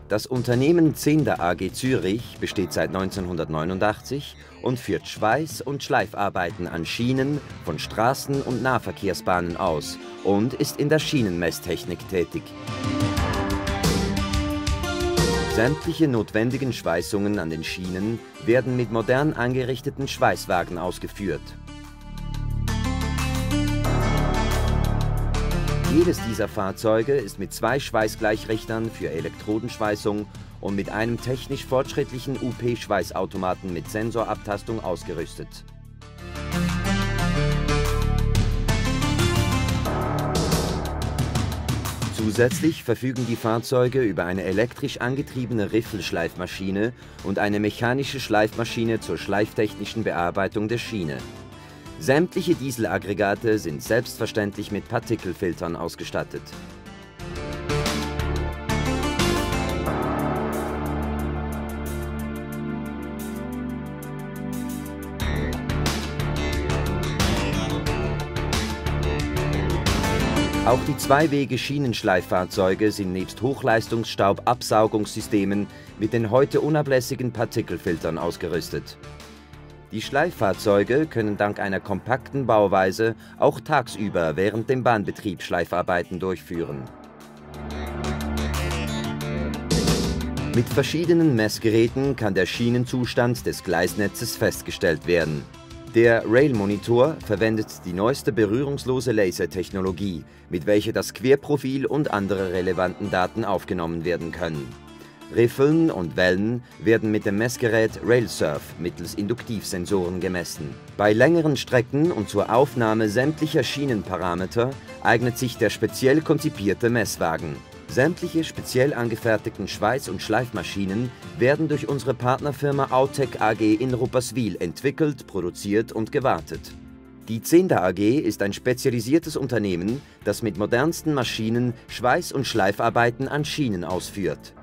Das Unternehmen Zehnder AG Zürich besteht seit 1989 und führt Schweiß- und Schleifarbeiten an Schienen von Straßen- und Nahverkehrsbahnen aus und ist in der Schienenmesstechnik tätig. Sämtliche notwendigen Schweißungen an den Schienen werden mit modern eingerichteten Schweißwagen ausgeführt. Jedes dieser Fahrzeuge ist mit 2 Schweißgleichrichtern für Elektrodenschweißung und mit einem technisch fortschrittlichen UP-Schweißautomaten mit Sensorabtastung ausgerüstet. Zusätzlich verfügen die Fahrzeuge über eine elektrisch angetriebene Riffelschleifmaschine und eine mechanische Schleifmaschine zur schleiftechnischen Bearbeitung der Schiene. Sämtliche Dieselaggregate sind selbstverständlich mit Partikelfiltern ausgestattet. Auch die Zweiwege-Schienenschleiffahrzeuge sind nebst Hochleistungsstaubabsaugungssystemen mit den heute unablässigen Partikelfiltern ausgerüstet. Die Schleiffahrzeuge können dank einer kompakten Bauweise auch tagsüber während dem Bahnbetrieb Schleifarbeiten durchführen. Mit verschiedenen Messgeräten kann der Schienenzustand des Gleisnetzes festgestellt werden. Der Rail-Monitor verwendet die neueste berührungslose Lasertechnologie, mit welcher das Querprofil und andere relevanten Daten aufgenommen werden können. Riffeln und Wellen werden mit dem Messgerät RailSurf mittels Induktivsensoren gemessen. Bei längeren Strecken und zur Aufnahme sämtlicher Schienenparameter eignet sich der speziell konzipierte Messwagen. Sämtliche speziell angefertigten Schweiß- und Schleifmaschinen werden durch unsere Partnerfirma Autec AG in Rupperswil entwickelt, produziert und gewartet. Die Zehnder AG ist ein spezialisiertes Unternehmen, das mit modernsten Maschinen Schweiß- und Schleifarbeiten an Schienen ausführt.